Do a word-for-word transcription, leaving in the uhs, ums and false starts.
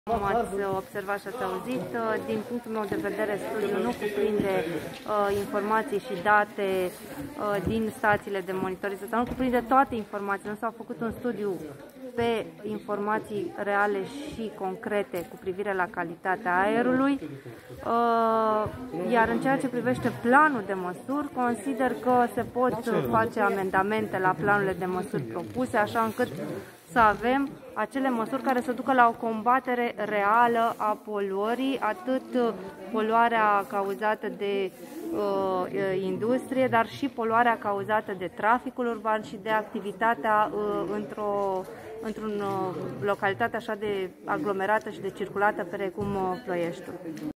Cum ați observat și ați auzit, din punctul meu de vedere, studiul nu cuprinde uh, informații și date uh, din stațiile de monitorizare, sau nu cuprinde toate informațiile, nu s-a făcut un studiu pe informații reale și concrete cu privire la calitatea aerului, uh, iar în ceea ce privește planul de măsuri, consider că se pot face amendamente la planurile de măsuri propuse, așa încât să avem acele măsuri care să ducă la o combatere reală a poluării, atât poluarea cauzată de uh, industrie, dar și poluarea cauzată de traficul urban și de activitatea uh, într-o într-o localitate așa de aglomerată și de circulată precum Ploieștiul.